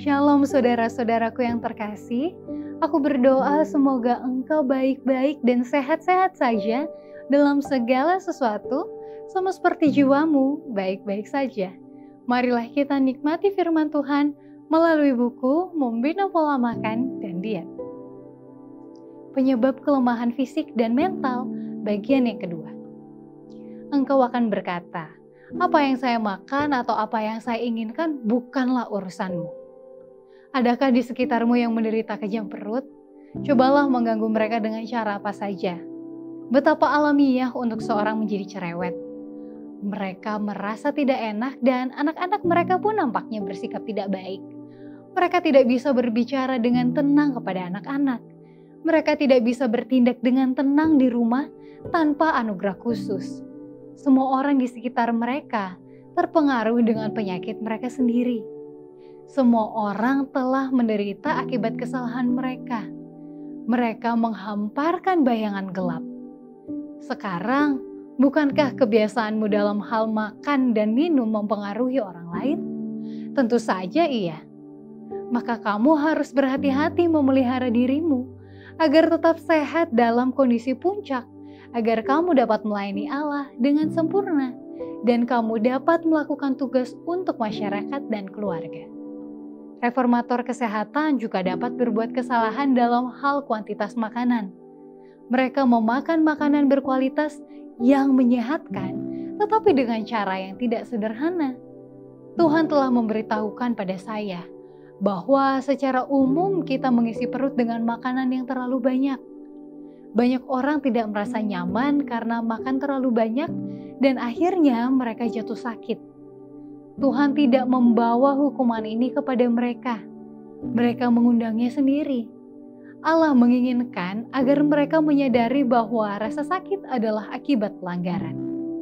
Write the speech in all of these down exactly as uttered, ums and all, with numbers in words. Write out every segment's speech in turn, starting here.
Shalom saudara-saudaraku yang terkasih, aku berdoa semoga engkau baik-baik dan sehat-sehat saja dalam segala sesuatu, sama seperti jiwamu baik-baik saja. Marilah kita nikmati firman Tuhan melalui buku Membina Pola Makan dan Diet. Penyebab kelemahan fisik dan mental, bagian yang kedua. Engkau akan berkata, apa yang saya makan atau apa yang saya inginkan bukanlah urusanmu. Adakah di sekitarmu yang menderita kejang perut? Cobalah mengganggu mereka dengan cara apa saja. Betapa alamiah untuk seorang menjadi cerewet. Mereka merasa tidak enak dan anak-anak mereka pun nampaknya bersikap tidak baik. Mereka tidak bisa berbicara dengan tenang kepada anak-anak. Mereka tidak bisa bertindak dengan tenang di rumah tanpa anugerah khusus. Semua orang di sekitar mereka terpengaruh dengan penyakit mereka sendiri. Semua orang telah menderita akibat kesalahan mereka. Mereka menghamparkan bayangan gelap. Sekarang, bukankah kebiasaanmu dalam hal makan dan minum mempengaruhi orang lain? Tentu saja iya. Maka kamu harus berhati-hati memelihara dirimu agar tetap sehat dalam kondisi puncak, agar kamu dapat melayani Allah dengan sempurna dan kamu dapat melakukan tugas untuk masyarakat dan keluarga. Reformator kesehatan juga dapat berbuat kesalahan dalam hal kuantitas makanan. Mereka memakan makanan berkualitas yang menyehatkan, tetapi dengan cara yang tidak sederhana. Tuhan telah memberitahukan pada saya bahwa secara umum kita mengisi perut dengan makanan yang terlalu banyak. Banyak orang tidak merasa nyaman karena makan terlalu banyak dan akhirnya mereka jatuh sakit. Tuhan tidak membawa hukuman ini kepada mereka. Mereka mengundangnya sendiri. Allah menginginkan agar mereka menyadari bahwa rasa sakit adalah akibat pelanggaran.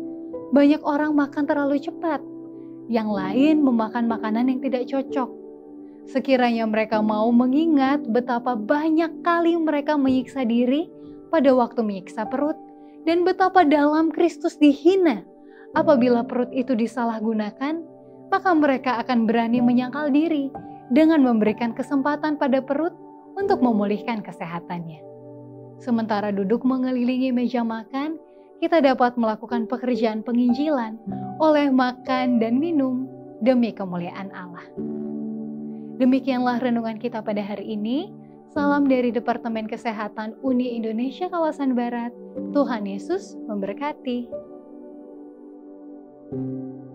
Banyak orang makan terlalu cepat. Yang lain memakan makanan yang tidak cocok. Sekiranya mereka mau mengingat betapa banyak kali mereka menyiksa diri pada waktu menyiksa perut, dan betapa dalam Kristus dihina apabila perut itu disalahgunakan, maka mereka akan berani menyangkal diri dengan memberikan kesempatan pada perut untuk memulihkan kesehatannya. Sementara duduk mengelilingi meja makan, kita dapat melakukan pekerjaan penginjilan oleh makan dan minum demi kemuliaan Allah. Demikianlah renungan kita pada hari ini. Salam dari Departemen Kesehatan Uni Indonesia Kawasan Barat. Tuhan Yesus memberkati.